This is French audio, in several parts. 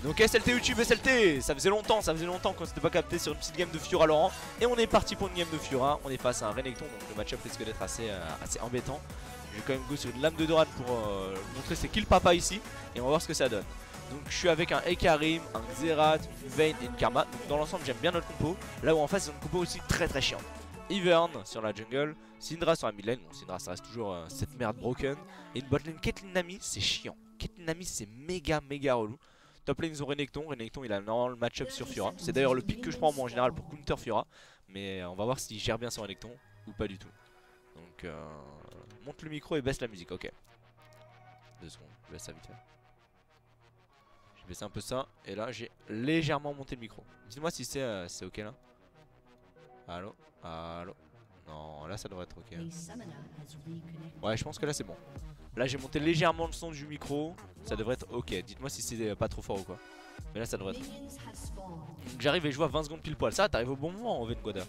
Donc SLT YouTube, SLT, ça faisait longtemps qu'on s'était pas capté sur une petite game de Fiora Laurent. Et on est parti pour une game de Fiora, on est face à un Renekton, donc le match-up risque d'être assez embêtant. Je vais quand même go sur une lame de Doran pour montrer ses kills papa ici. Et on va voir ce que ça donne. Donc je suis avec un Ekarim, un Xerath, une Vayne et une Karma. Donc dans l'ensemble j'aime bien notre compo. Là où en face c'est une compo aussi très chiant. Ivern sur la jungle, Syndra sur la mid lane. Bon Syndra ça reste toujours cette merde broken. Et une botlane Caitlyn Nami, c'est chiant. Caitlyn Nami c'est méga relou. Top lane ils ont Renekton, Renekton il a normalement le match-up sur Fiora. C'est d'ailleurs le pick que je prends moi en général pour counter Fiora. Mais on va voir s'il gère bien son Renekton ou pas du tout. Donc monte le micro et baisse la musique, ok. 2 secondes, je baisse ça vite fait. J'ai baissé un peu ça et là j'ai légèrement monté le micro. Dites-moi si c'est ok là. Allo, allo. Non, là ça devrait être ok. Ouais, je pense que là c'est bon. Là j'ai monté légèrement le son du micro. Ça devrait être ok. Dites-moi si c'est pas trop fort ou quoi. Mais là ça devrait être. Donc j'arrive et je vois 20 secondes pile poil. Ça t'arrives au bon moment en Vengoda.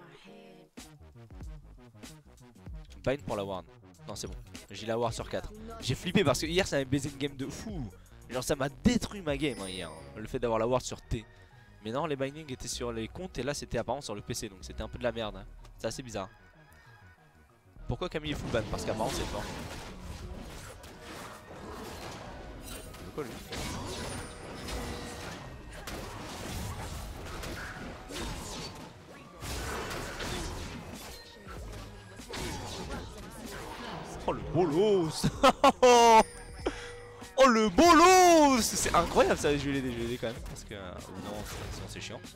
Bind pour la ward. Non c'est bon. J'ai la ward sur 4. J'ai flippé parce que hier ça m'avait baisé une game de fou. Genre ça m'a détruit ma game hein, hier. Le fait d'avoir la ward sur T. Mais non, les bindings étaient sur les comptes et là c'était apparemment sur le PC. Donc c'était un peu de la merde. Hein. C'est assez bizarre. Pourquoi Camille est full ban? Parce qu'apparemment c'est fort. Pourquoi lui? Oh le bolos. Oh le bolos. C'est incroyable ça, je vais l'aider quand même. Parce que non, sinon c'est chiant.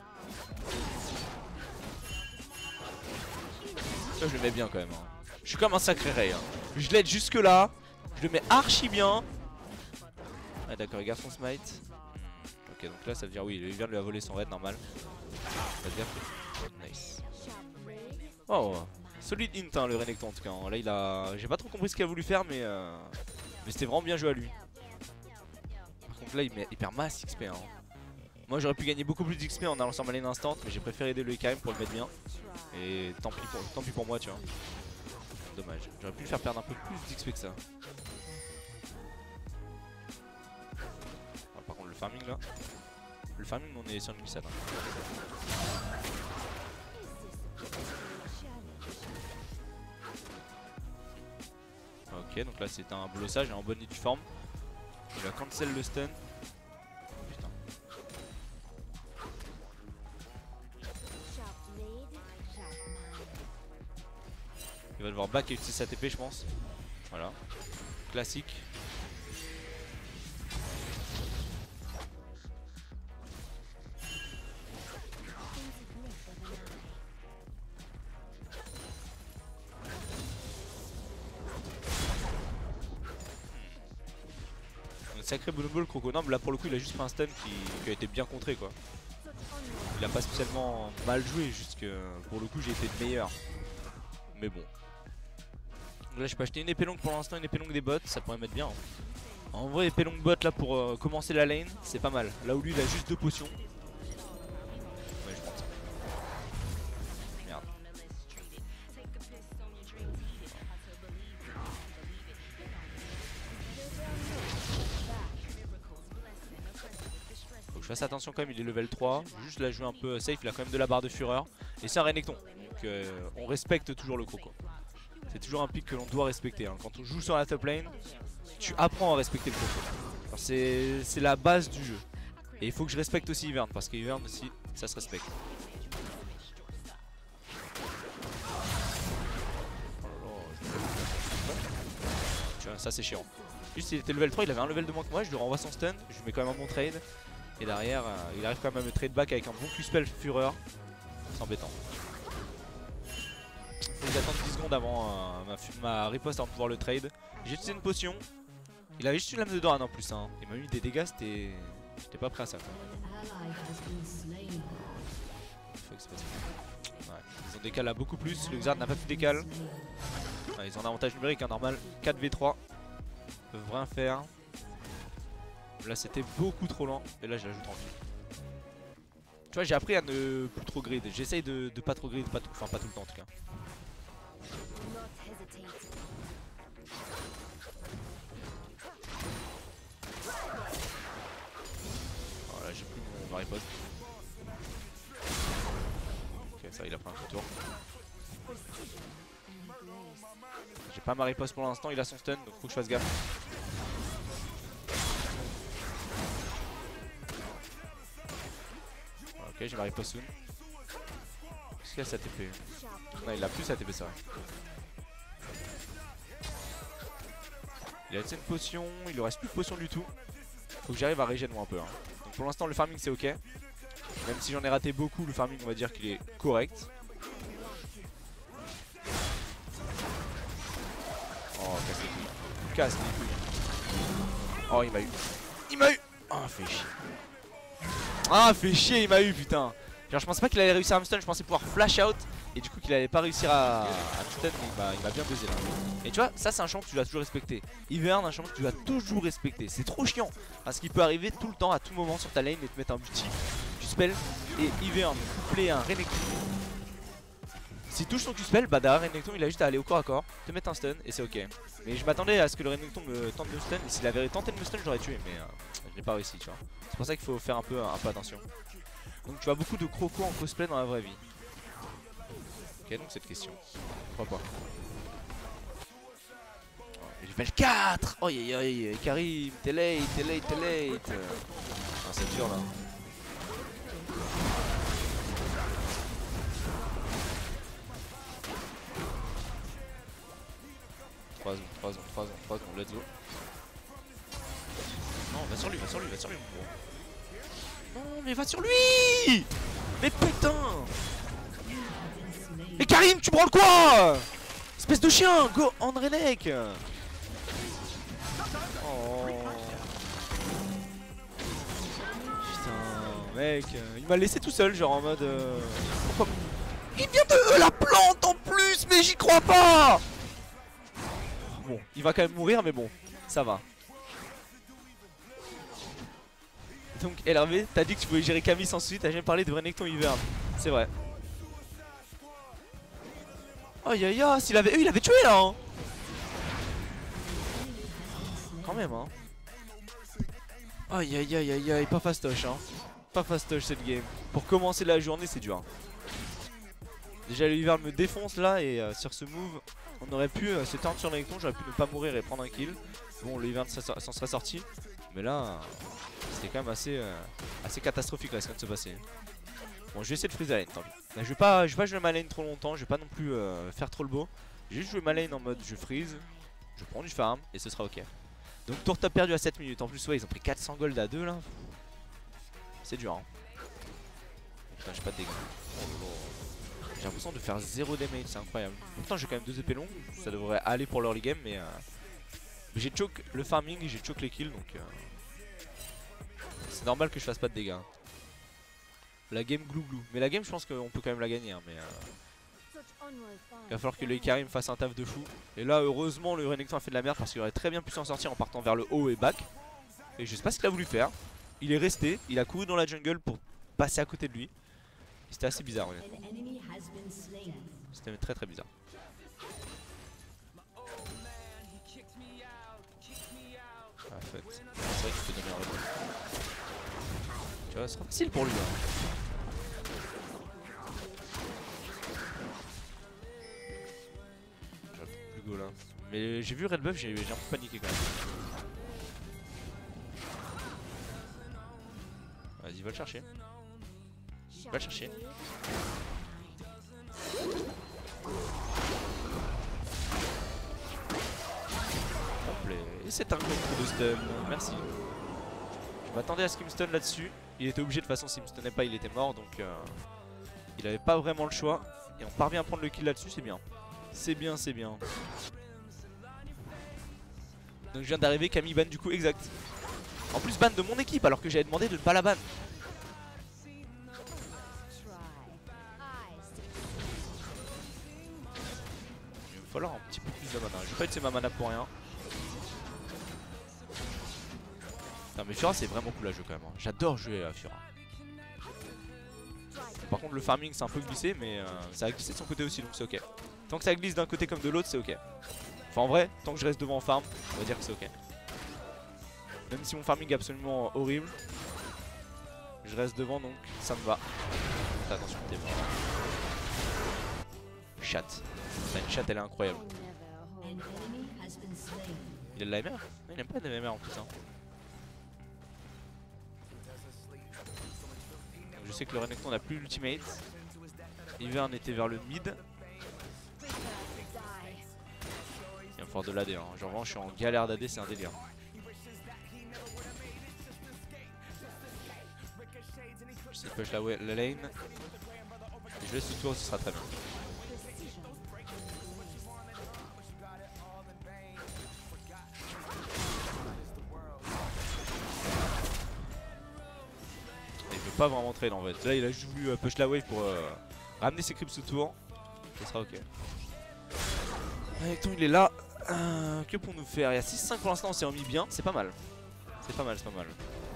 Ça je le mets bien quand même hein. Je suis comme un sacré Ray hein. Je l'aide jusque là. Je le mets archi bien. Ah d'accord, regarde son smite. Ok donc là ça veut dire oui, il vient de lui a volé son raid normal. Ça veut dire que... Nice. Oh, solide int hein, le Renekton en tout cas. Là il a... J'ai pas trop compris ce qu'il a voulu faire mais c'était vraiment bien joué à lui. Par contre là il perd masse XP hein. Moi j'aurais pu gagner beaucoup plus d'XP en allant sur ma lane instant. Mais j'ai préféré aider le Ekarim pour le mettre bien. Et tant pis pour moi tu vois. Dommage, j'aurais pu le faire perdre un peu plus d'XP que ça. Ah, par contre le farming là. Le farming on est sur une glissade hein. Ok donc là c'est un blossage et un bon nid forme. Il va cancel le stun. Putain. Il va devoir back et utiliser sa TP je pense. Voilà. Classique. Sacré Bonobo le Croconum, là pour le coup il a juste fait un stun qui a été bien contré quoi. Il a pas spécialement mal joué, juste que pour le coup j'ai été le meilleur. Mais bon. Donc là je peux acheter une épée longue pour l'instant, une épée longue des bots, ça pourrait mettre bien. Hein. En vrai épée longue bot là pour commencer la lane, c'est pas mal. Là où lui il a juste 2 potions. Ouais je pense. Merde. Faut que je fasse attention quand même, il est level 3. Juste la jouer un peu safe, il a quand même de la barre de fureur. Et c'est un Renekton, donc on respecte toujours le croco. C'est toujours un pick que l'on doit respecter hein. Quand on joue sur la top lane, tu apprends à respecter le croco. C'est la base du jeu. Et il faut que je respecte aussi Ivern, parce qu'Ivern aussi, ça se respecte. Tu vois, ça c'est chiant. Juste il était level 3, il avait un level de moins que moi, je lui renvoie son stun, je lui mets quand même un bon trade. Et derrière, il arrive quand même à me trade back avec un bon Q-spell fureur. C'est embêtant. Faut que j'attende 10 secondes avant ma riposte avant de pouvoir le trade. J'ai utilisé une potion. Il avait juste une lame de Doran en plus hein. Il m'a mis des dégâts, j'étais pas prêt à ça quoi. Faut que ça passe. Ouais. Ils ont décalé là beaucoup plus, le Xrd n'a pas pu décaler. Ouais, ils ont un avantage numérique hein, normal, 4v3. Ils peuvent rien faire. Là c'était beaucoup trop lent et là je l'ajoute tranquille. Tu vois j'ai appris à ne plus trop grid. J'essaye de pas trop grid, enfin pas tout le temps en tout cas. ma riposte. Ok, ça il a pris un coup tour. J'ai pas ma riposte pour l'instant, il a son stun donc faut que je fasse gaffe. Ok, j'ai ma riposte soon. Est-ce qu'il a sa TP? Non, il a plus sa TP, c'est vrai. Il a une potion, il lui reste plus de potion du tout. Faut que j'arrive à régénérer moi un peu. Hein. Donc pour l'instant, le farming c'est ok. Même si j'en ai raté beaucoup, le farming on va dire qu'il est correct. Oh, casse les couilles. Casse les couilles. Oh, il m'a eu. Il m'a eu. Oh, fait chier. Ah, fait chier, il m'a eu, putain. Genre, je pensais pas qu'il allait réussir à me stun, je pensais pouvoir flash out. Et du coup, qu'il allait pas réussir à me stun, mais il m'a bien buzzé là. Et tu vois, ça, c'est un champ que tu dois toujours respecter. Ivern, un champ que tu dois toujours respecter. C'est trop chiant. Parce qu'il peut arriver tout le temps, à tout moment sur ta lane et te mettre un multi, tu spell. Et Ivern, coupler un Renekton. S'il touche son Q-spell, bah derrière Renekton, il a juste à aller au corps à corps, te mettre un stun et c'est ok. Mais je m'attendais à ce que le Renekton me tente de me stun. Et s'il avait tenté de me stun, j'aurais tué, mais je n'ai pas réussi, tu vois. C'est pour ça qu'il faut faire un peu attention. Donc tu vois beaucoup de crocos en cosplay dans la vraie vie. Ok, donc cette question. Pourquoi pas. Oh, level 4. Oh aïe aïe, Karim, t'es late. Ah, c'est dur là. Trois secondes, let's go. Non, va sur lui, mon gros. Non, mais va sur lui. Mais putain. Mais Karim, tu branles quoi? Espèce de chien, go on Renek. Oh. Putain, mec, il m'a laissé tout seul, genre en mode... Pourquoi... Il vient de la plante en plus, mais j'y crois pas. Bon, il va quand même mourir, mais bon, ça va. Donc LRV, t'as dit que tu pouvais gérer Camille sans souci, t'as jamais parlé de Renekton Ivern. C'est vrai. Aïe aïe aïe, s'il avait... il avait tué là hein. Quand même hein. Aïe aïe aïe aïe aïe, pas fastoche hein. Pas fastoche cette game. Pour commencer la journée c'est dur hein. Déjà l'Ivern me défonce là et sur ce move on aurait pu se tendre sur Renekton, j'aurais pu ne pas mourir et prendre un kill. Bon l'Ivern s'en serait sorti. Mais là c'était quand même assez catastrophique là ce qui vient de se passer. Bon je vais essayer de freeze la lane tant pis. Là, je vais pas jouer ma lane trop longtemps, je vais pas non plus faire trop le beau. Je vais juste jouer ma lane en mode je freeze, je prends du farm et ce sera ok. Donc tour top perdu à 7 minutes, en plus ouais ils ont pris 400 gold à 2 là. C'est dur hein. Putain j'ai pas de dégâts. J'ai l'impression de faire 0 damage, c'est incroyable. Pourtant j'ai quand même 2 épées longues, ça devrait aller pour l'early game mais j'ai choke le farming et j'ai choke les kills donc c'est normal que je fasse pas de dégâts. La game glou. Mais la game je pense qu'on peut quand même la gagner hein, mais il va falloir que le Karim fasse un taf de fou. Et là heureusement le Renekton a fait de la merde parce qu'il aurait très bien pu s'en sortir en partant vers le haut et back. Et je sais pas ce qu'il a voulu faire. Il est resté, il a couru dans la jungle pour passer à côté de lui. C'était assez bizarre honnêtement. C'était très bizarre. Ah, en fait, c'est vrai qu'il peut donner un rebond. Tu vois, ce sera facile pour lui hein. Là. Mais j'ai vu Red Buff, j'ai un peu paniqué quand même. Vas-y, va le chercher. Va le chercher. Complet. Et c'est un gros coup de stun. Merci. Je m'attendais à ce qu'il me stun là-dessus. Il était obligé de toute façon, s'il me stunnait pas, il était mort. Donc il avait pas vraiment le choix. Et on parvient à prendre le kill là-dessus, c'est bien. C'est bien. Donc je viens d'arriver, Camille ban du coup, exact. En plus ban de mon équipe alors que j'avais demandé de ne pas la ban. Il va falloir un petit peu plus de mana. J'ai pas utilisé ma mana pour rien. Putain mais Fiora c'est vraiment cool à jouer quand même. J'adore jouer à Fiora. Par contre le farming c'est un peu glissé mais ça a glissé de son côté aussi donc c'est ok. Tant que ça glisse d'un côté comme de l'autre c'est ok. Enfin en vrai, tant que je reste devant en farm, on va dire que c'est ok. Même si mon farming est absolument horrible. Je reste devant donc ça me va. Fais attention, t'es mort. Chatte. Une chatte, elle est incroyable. Il a de la MR? Il n'aime pas de MR en plus. Hein. Donc je sais que le Renekton n'a plus l'ultimate. Ivern était vers le mid. Il va me faire de l'AD. Hein. Genre vraiment, je suis en galère d'AD, c'est un délire. Je push la lane. Je laisse le tour, ce sera très bien. Il veut pas vraiment trade en fait. Là il a juste voulu push la wave pour ramener ses creeps sous tour. Ça sera ok. Renekton il est là. Que pour nous faire? Il y a 6-5 pour l'instant, on s'est remis bien. C'est pas mal. C'est pas mal, c'est pas mal.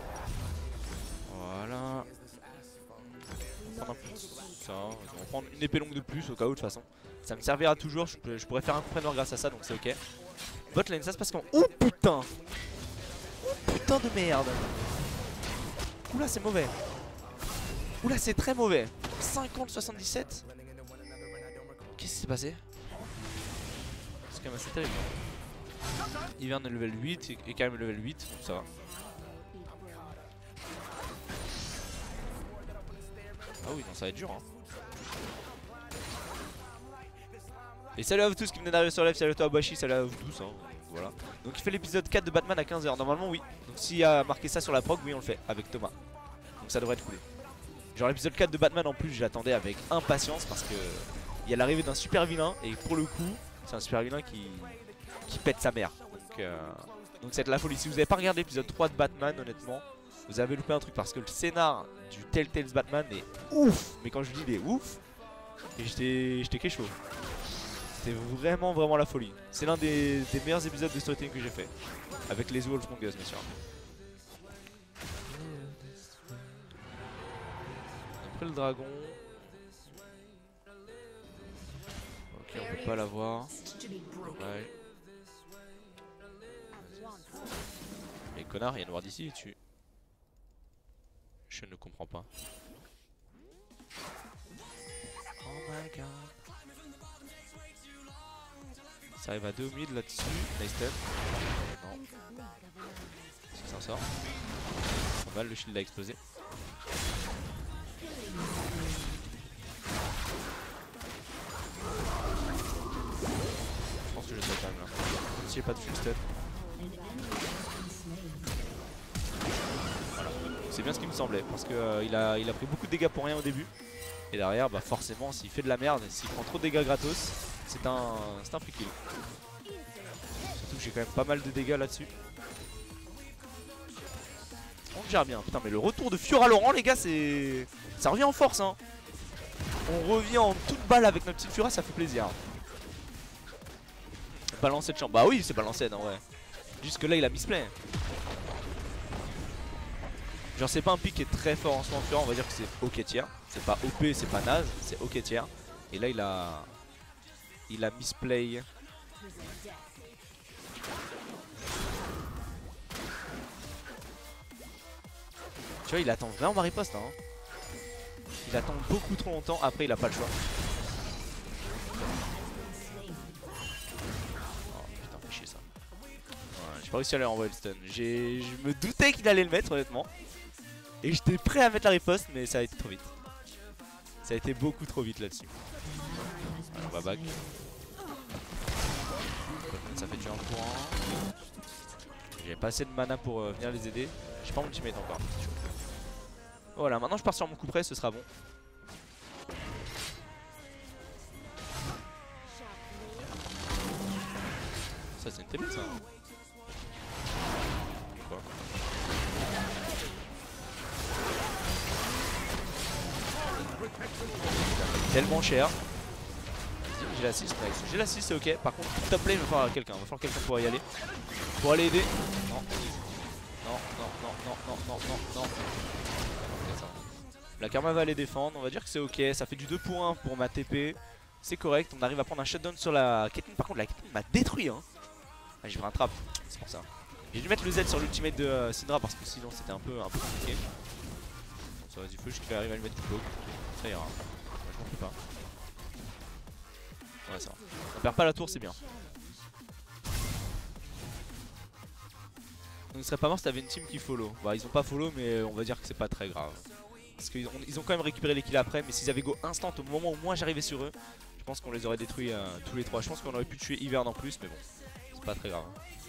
Voilà. On va prendre un peu de ça. On va prendre une épée longue de plus au cas où de toute façon. Ça me servira toujours. Je pourrais faire un compreneur grâce à ça donc c'est ok. Bot lane, ça se passe comment? Oh putain! Oh putain de merde! Oula, c'est mauvais. Oula, c'est très mauvais. 50-77. Qu'est-ce qui s'est passé? C'est quand même assez terrible. Ivern est level 8 et quand même level 8, donc ça va. Ah oui, non, ça va être dur. Hein. Et salut à vous tous qui venez d'arriver sur live, salut à toi Abashi, salut à vous tous. Hein. Voilà. Donc il fait l'épisode 4 de Batman à 15 h. Normalement, oui. Donc s'il y a marqué ça sur la prog, oui, on le fait avec Thomas. Donc ça devrait être cool. Genre l'épisode 4 de Batman en plus, j'attendais avec impatience parce que il y a l'arrivée d'un super vilain et pour le coup, c'est un super vilain qui pète sa mère. Donc c'est de la folie. Si vous n'avez pas regardé l'épisode 3 de Batman, honnêtement, vous avez loupé un truc parce que le scénar du Telltale's Batman est ouf. Mais quand je dis il est ouf, j'étais quelque chose. C'était vraiment la folie. C'est l'un des meilleurs épisodes de storytelling que j'ai fait. Avec les Wolf Among Us bien sûr. On a pris le dragon. Ok, on peut pas l'avoir. Ouais. Mais connard, il y a noir d'ici et tu... Je ne comprends pas. Oh my god. Ça arrive à 2 au mid là-dessus. Nice step. Non. Est-ce qu'il s'en sort? Pas mal, le shield a explosé. Je pense que je sais quand même là. Même si j'ai pas de full step. Voilà. C'est bien ce qui me semblait. Parce que il a pris beaucoup de dégâts pour rien au début. Et derrière, bah forcément, s'il fait de la merde, s'il prend trop de dégâts gratos, c'est un free kill. Surtout que j'ai quand même pas mal de dégâts là-dessus. On gère bien. Putain, mais le retour de Fiora Laurent, les gars, c'est... Ça revient en force, hein. On revient en toute balle avec notre petite Fiora, ça fait plaisir. Balancer de champ. Bah oui, c'est balancé, non, ouais. Jusque là, il a misplay. Genre, c'est pas un pick qui est très fort en ce moment, Fiora. On va dire que c'est ok tier. C'est pas OP, c'est pas naze, c'est ok tier. Et là, il a misplay. Tu vois, il attend vraiment ma riposte. Hein. Il attend beaucoup trop longtemps. Après, il a pas le choix. Oh putain, fais chier ça. Ouais, j'ai pas réussi à lui envoyer le stun. Je me doutais qu'il allait le mettre, honnêtement. Et j'étais prêt à mettre la riposte, mais ça a été trop vite. Ça a été beaucoup trop vite là-dessus. On va back. Ça fait tuer un courant. J'ai pas assez de mana pour venir les aider. J'ai pas mon ultimate encore. Voilà, maintenant je pars sur mon coup près, ce sera bon. Ça c'est une TP ça. Quoi? Tellement cher. J'ai la 6, nice. J'ai la 6, c'est ok. Par contre, top lane, il va falloir quelqu'un. Il va falloir quelqu'un pour y aller. Pour aller aider. Non. Non. La Karma va aller défendre. On va dire que c'est ok. Ça fait du 2 pour 1 pour ma TP. C'est correct. On arrive à prendre un shutdown sur la Caitlyn. Par contre, la Caitlyn m'a détruit. Hein. Ah, j'ai pris un trap. C'est pour ça. J'ai dû mettre le Z sur l'ultimate de Syndra parce que sinon c'était un peu compliqué. Ça vas-y, faut juste qu'il arrive à lui mettre du bloc. Ça ira. Moi je m'en fais pas. Ouais, ça va. On perd pas la tour, c'est bien. Donc ce serait pas mort si t'avais une team qui follow. Bah ils ont pas follow mais on va dire que c'est pas très grave. Parce qu'ils ont quand même récupéré les kills après. Mais s'ils avaient go instant au moment où moi j'arrivais sur eux, je pense qu'on les aurait détruits tous les trois. Je pense qu'on aurait pu tuer Ivern en plus mais bon, c'est pas très grave.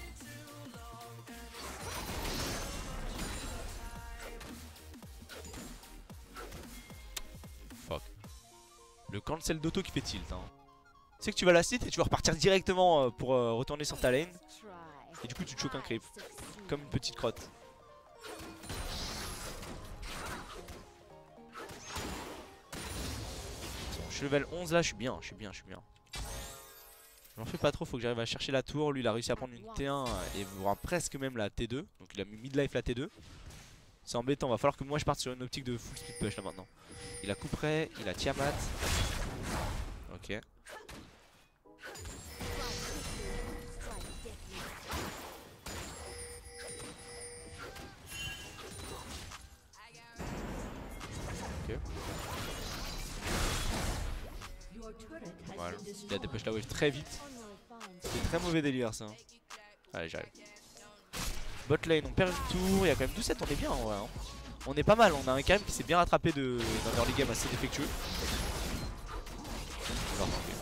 Fuck. Le cancel d'auto qui fait tilt hein. C'est que tu vas la sit et tu vas repartir directement pour retourner sur ta lane. Et du coup tu te choques un creep. Comme une petite crotte. Je suis level 11 là, je suis bien. Je m'en fais pas trop, faut que j'arrive à chercher la tour. Lui il a réussi à prendre une T1 et voire presque même la T2. Donc il a mis midlife la T2. C'est embêtant, va falloir que moi je parte sur une optique de full speed push là maintenant. Il a Couperet, il a Tiamat. Ok. Ok. Voilà. Il a dépêché la wave très vite. C'est très mauvais délire ça. Allez j'arrive. Bot lane on perd une tour, il y a quand même 2-7, on est bien en vrai hein. On est pas mal, on a un KM qui s'est bien rattrapé d'un early game assez défectueux. Non, okay.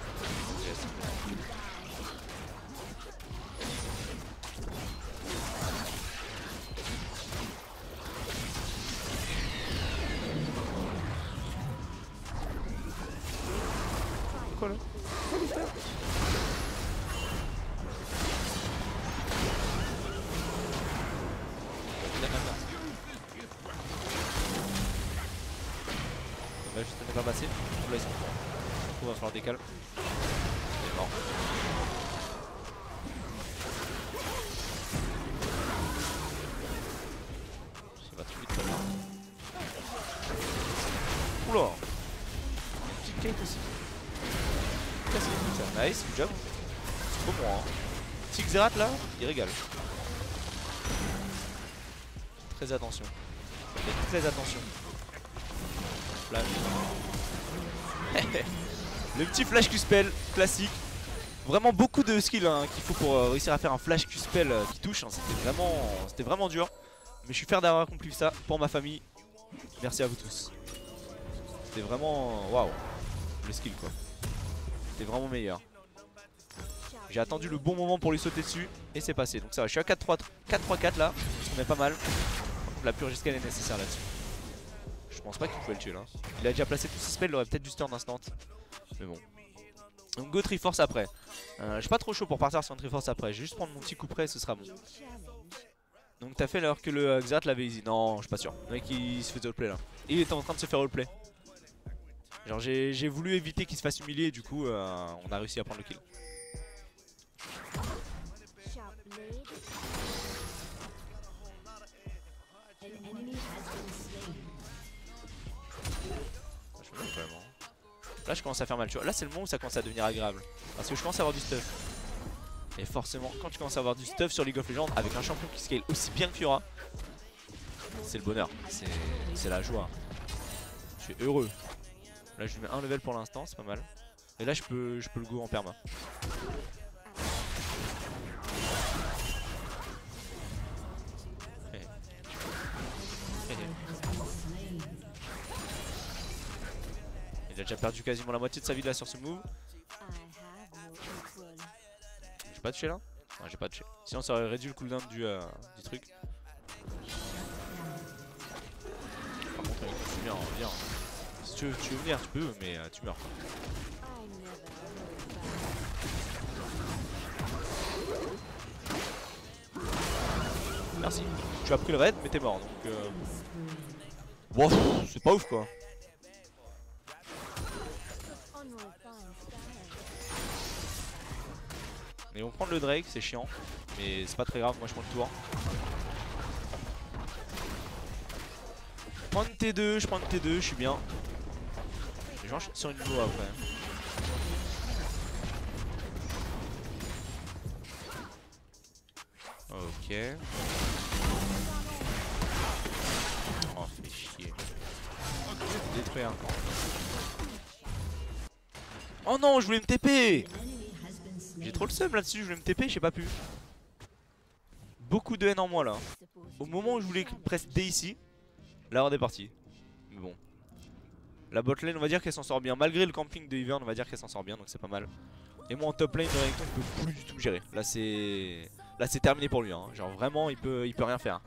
Quoi là? Dommage, ça n'est pas passé. Là, ils sont forts. Il va falloir décaler. Il est mort. Ça va trop vite là. Oula! Petite Kate aussi. Ça. Nice, good job. C'est trop bon hein. Petit Xerath là, il régale. Très attention. Faites très attention. Flash. Le petit flash Q-spell classique. Vraiment beaucoup de skills hein, qu'il faut pour réussir à faire un flash Q-spell qui touche hein. C'était vraiment dur. Mais je suis fier d'avoir accompli ça pour ma famille. Merci à vous tous. C'était vraiment waouh. Le skill quoi. C'était vraiment meilleur. J'ai attendu le bon moment pour lui sauter dessus et c'est passé. Donc ça va, je suis à 4-3-4 là. On est pas mal. La purge escale est nécessaire là-dessus. Je pense pas qu'il pouvait le tuer là. Il a déjà placé tous ses spells, il aurait peut-être dû stun instant. Mais bon. Donc go Triforce après. Je suis pas trop chaud pour partir sur un Triforce après. Je vais juste prendre mon petit coup près et ce sera bon. Donc t'as fait l'heure que le Xerath l'avait easy. Non, je suis pas sûr. Le mec il se faisait roleplay là. Et il était en train de se faire roleplay. Genre j'ai voulu éviter qu'il se fasse humilier et du coup on a réussi à prendre le kill. Là je commence à faire mal, tu vois. Là c'est le moment où ça commence à devenir agréable. Parce que je commence à avoir du stuff. Et forcément quand tu commences à avoir du stuff sur League of Legends avec un champion qui scale aussi bien que Fiora, c'est le bonheur, c'est la joie. Je suis heureux. Là je lui mets un level pour l'instant, c'est pas mal. Et là je peux le go en perma. Il a déjà perdu quasiment la moitié de sa vie là sur ce move. J'ai pas touché là? Non j'ai pas touché. Sinon ça aurait réduit le cooldown du truc. Par contre viens. Si tu veux venir tu peux mais tu meurs. Merci. Tu as pris le raid mais t'es mort donc bon c'est pas ouf quoi. Mais on prend le Drake, c'est chiant. Mais c'est pas très grave, moi je prends le tour. Je prends une T2, je suis bien. Je vais enchaîner sur une Nova après. Ok. Oh, fait chier. détruire. Oh non, je voulais me TP. J'ai trop le seum là-dessus, je voulais me TP, j'ai pas pu. Beaucoup de haine en moi là. Au moment où je voulais presque D ici, là on est parti. Mais bon. La bot lane on va dire qu'elle s'en sort bien. Malgré le camping de Ivern on va dire qu'elle s'en sort bien, donc c'est pas mal. Et moi en top lane de Renekton je peux plus du tout gérer. Là c'est terminé pour lui hein. Genre vraiment il peut rien faire.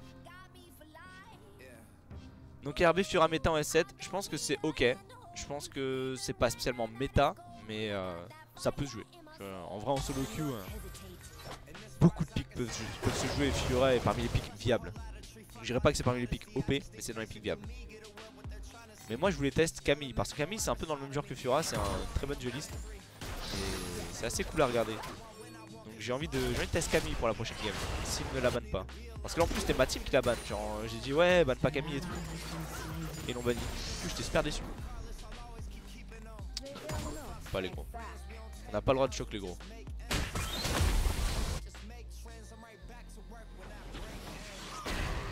Donc RB Fiora méta en S7, je pense que c'est ok. Je pense que c'est pas spécialement méta, mais ça peut se jouer. En vrai en solo queue, beaucoup de pics peuvent se jouer et Fiora est parmi les pics viables. Je dirais pas que c'est parmi les pics OP, mais c'est dans les pics viables. Mais moi je voulais tester Camille, parce que Camille c'est un peu dans le même genre que Fiora, c'est un très bon dueliste. Et c'est assez cool à regarder. Donc j'ai envie de tester Camille pour la prochaine game, s'il ne la banne pas. Parce que là en plus c'était ma team qui la banne, genre j'ai dit ouais banne pas Camille et tout. Et ils l'ont banni, du coup j'étais super déçu. Pas les gros. On n'a pas le droit de choc les gros. Quoi ?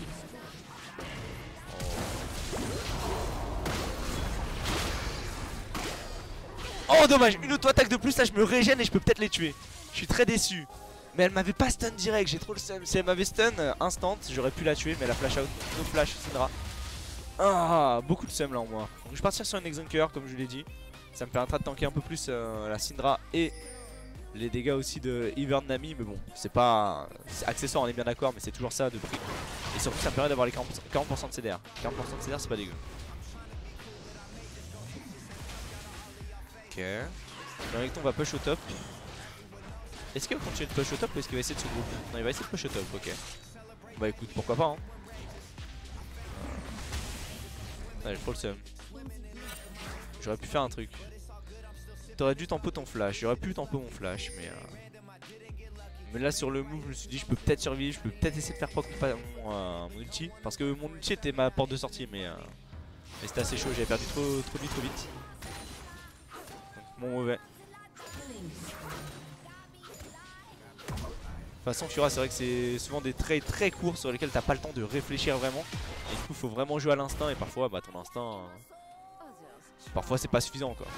Oh dommage, une auto-attaque de plus, là je me régène et je peux peut-être les tuer. Je suis très déçu. Mais elle m'avait pas stun direct, j'ai trop le seum. Si elle m'avait stun instant, j'aurais pu la tuer, mais elle a flash out. No flash, Syndra. Ah, beaucoup de seum là en moi. Donc je vais partir sur un Exunker comme je l'ai dit. Ça me permettra de tanker un peu plus la Syndra et les dégâts aussi de Ivern Nami. Mais bon, c'est pas accessoire, on est bien d'accord, mais c'est toujours ça de prix. Et surtout ça me permet d'avoir les 40% de CDR. 40% de CDR c'est pas dégueu. Ok. Le Renekton va push au top. Est-ce qu'il va continuer de push au top ou est-ce qu'il va essayer de se grouper? Non, il va essayer de push au top, ok. Bah écoute, pourquoi pas hein. Allez, je prends le seum. J'aurais pu faire un truc. T'aurais dû tempo ton flash, j'aurais pu tempo mon flash, mais là sur le move je me suis dit je peux peut-être survivre, je peux peut-être essayer de faire prendre mon ulti. Parce que mon ulti était ma porte de sortie mais c'était assez chaud, j'avais perdu trop vite. Donc bon mauvais. De toute façon Fiora c'est vrai que c'est souvent des traits très courts sur lesquels t'as pas le temps de réfléchir vraiment. Et du coup faut vraiment jouer à l'instinct et parfois bah ton instinct parfois c'est pas suffisant quoi.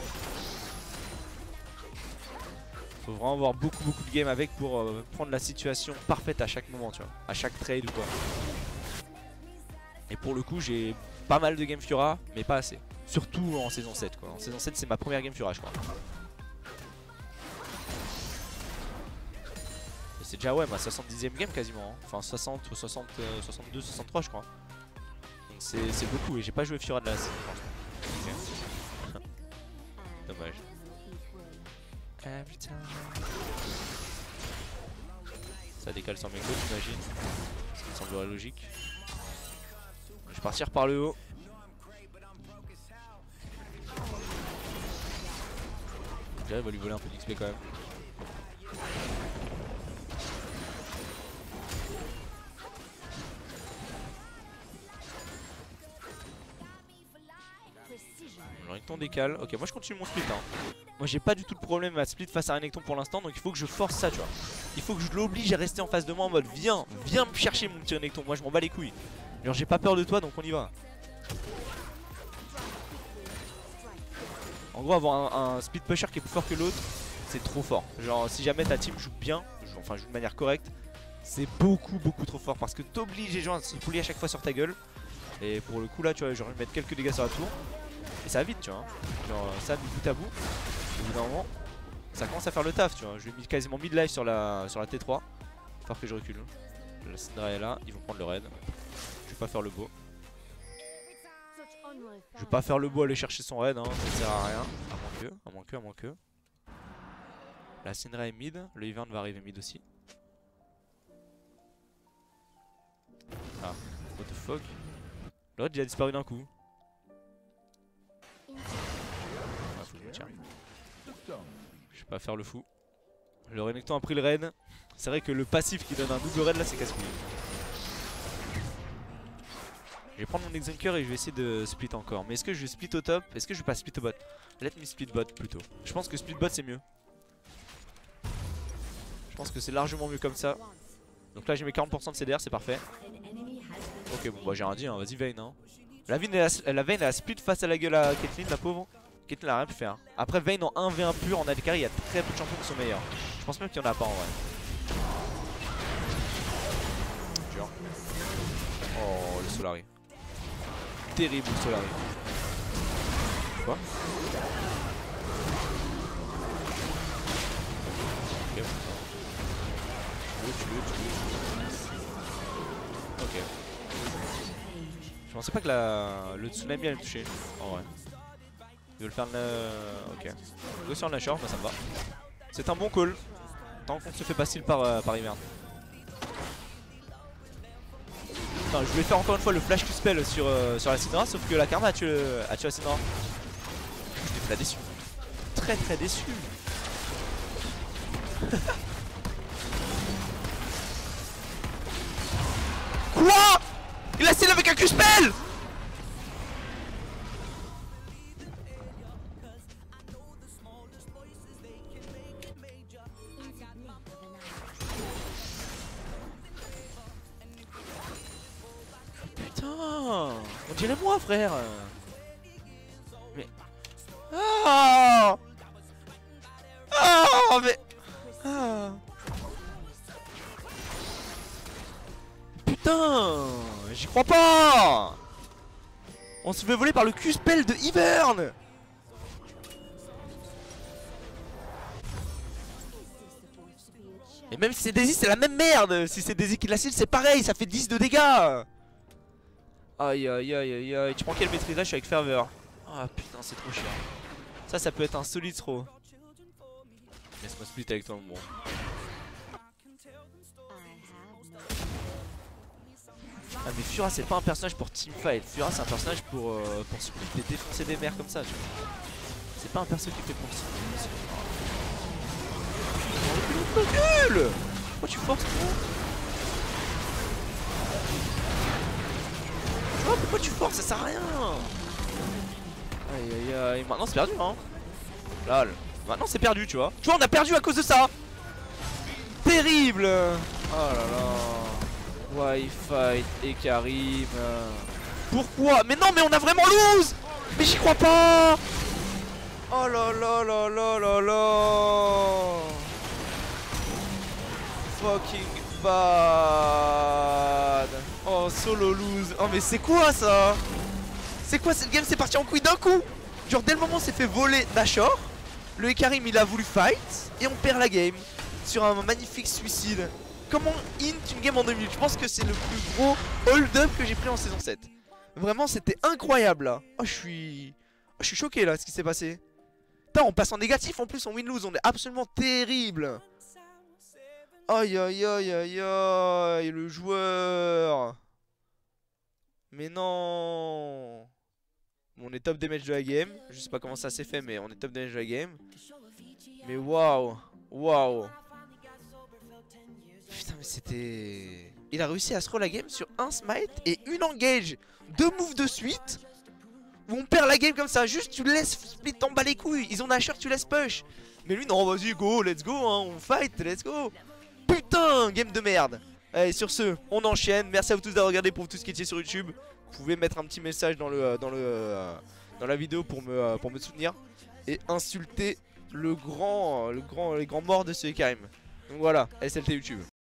Faut vraiment avoir beaucoup de game avec pour prendre la situation parfaite à chaque moment tu vois. À chaque trade ou quoi. Et pour le coup j'ai pas mal de game Fiora mais pas assez. Surtout en saison 7 quoi. En saison 7 c'est ma première game Fiora je crois. C'est déjà ouais ma 70ème game quasiment hein. Enfin 60 ou 60, 62, 63 je crois. Donc c'est beaucoup et j'ai pas joué Fiora de la scène franchement. Okay. Dommage. Ça décale sur mes côtes j'imagine. Ce qui semblerait logique. Je vais partir par le haut. J'arrive à lui voler un peu d'XP quand même. Renekton décale, ok moi je continue mon split hein. Moi j'ai pas du tout de problème à split face à Renekton pour l'instant. Donc il faut que je force ça tu vois. Il faut que je l'oblige à rester en face de moi en mode viens me chercher mon petit Renekton. Moi je m'en bats les couilles. Genre j'ai pas peur de toi donc on y va. En gros avoir un split pusher qui est plus fort que l'autre c'est trop fort. Genre si jamais ta team joue bien, enfin joue de manière correcte, c'est beaucoup trop fort. Parce que t'obliges les gens à se pouler à chaque fois sur ta gueule. Et pour le coup là tu vois j'aurais envie de mettre quelques dégâts sur la tour. Et ça va vite tu vois, genre ça du bout à bout. Au bout d'un moment ça commence à faire le taf tu vois. Je lui ai mis quasiment mid-life sur la T3. Faut falloir que je recule. La Syndra est là, ils vont prendre le raid. Je vais pas faire le beau. Je vais pas faire le beau aller chercher son raid hein, ça sert à rien. À moins que. La Syndra est mid, le Ivern va arriver mid aussi. Ah, what the fuck. Le raid il a disparu d'un coup. Ah, faut que je me tienne. Je vais pas faire le fou. Le Renekton a pris le raid. C'est vrai que le passif qui donne un double raid là c'est casse-couille. Je vais prendre mon Exunker et je vais essayer de split encore. Mais est-ce que je vais split au top? Est-ce que je vais pas split au bot? Let me split bot plutôt. Je pense que split bot c'est mieux. Je pense que c'est largement mieux comme ça. Donc là j'ai mes 40% de CDR, c'est parfait. Ok bon bah j'ai rien dit hein, vas-y Vayne hein. La Vayne elle a split face à la gueule à Caitlyn, la pauvre. Caitlyn a rien pu faire. Après Vayne en 1v1 pur en AD carry, il y a très peu de champions qui sont meilleurs. Je pense même qu'il y en a pas en vrai. Dur. Oh le Solari. Terrible le Solari. Quoi? Ok. Ok. Je pensais pas que le tsunami allait me toucher. En vrai. Il veut le faire le... Ok. Go sur le Nashor, bah ça me va. C'est un bon call. Tant qu'on se fait pas steal par Ivern. Putain, je voulais faire encore une fois le flash Q-spell sur la Syndra, sauf que la Karma a tué la Syndra. J'étais très déçu. Très très déçu. Quoi? Il a steal avec un Q-spell. Putain, on dirait moi frère. Mais... Ah, ah mais... Ah. Putain, j'y crois pas. On se fait voler par le Q-spell de Ivern. Et même si c'est Daisy c'est la même merde. Si c'est Daisy qui la steal c'est pareil, ça fait 10 de dégâts. Aïe aïe aïe aïe aïe. Tu prends quelle maîtrise là? Je suis avec ferveur. Ah putain c'est trop chiant. Ça peut être un solide throw. Laisse-moi split avec toi mon bon. Ah mais Fura c'est pas un personnage pour teamfight. Fura c'est un personnage pour split et défoncer des mers comme ça tu vois. C'est pas un perso qui fait pour ça. Recule. Pourquoi tu forces gros? Tu vois pourquoi tu forces? Ça sert à rien. Aïe aïe aïe. Maintenant c'est perdu hein. Lol. Maintenant c'est perdu tu vois. Tu vois on a perdu à cause de ça. Terrible. Oh là là. Wi-Fi et Karim. Pourquoi? Mais non mais on a vraiment lose. Mais j'y crois pas. Oh là là là là là là. Fucking bad. Oh solo lose. Oh mais c'est quoi ça? C'est quoi cette game? C'est parti en couille d'un coup. Genre dès le moment on s'est fait voler Nashor, le Ikarim il a voulu fight et on perd la game sur un magnifique suicide. Comment int une game en 2 minutes? Je pense que c'est le plus gros hold up que j'ai pris en saison 7. Vraiment c'était incroyable là. Oh je suis choqué là ce qui s'est passé. Putain on passe en négatif en plus, on win-lose, on est absolument terrible. Aïe aïe aïe aïe aïe le joueur. Mais non. Bon, on est top damage de la game. Je sais pas comment ça s'est fait mais on est top damage de la game. Mais waouh. Waouh. Putain mais c'était... Il a réussi à se roll la game sur un smite et une engage. 2 moves de suite. Où on perd la game comme ça. Juste tu laisses split, t'en bats les couilles. Ils ont Nashor, tu laisses push. Mais lui non vas-y go, let's go hein. On fight, let's go. Putain game de merde. Allez sur ce on enchaîne. Merci à vous tous d'avoir regardé. Pour vous tous qui étiez sur YouTube, vous pouvez mettre un petit message dans la vidéo pour me soutenir. Et insulter les grands morts de ce Karim. Donc voilà, SLT YouTube.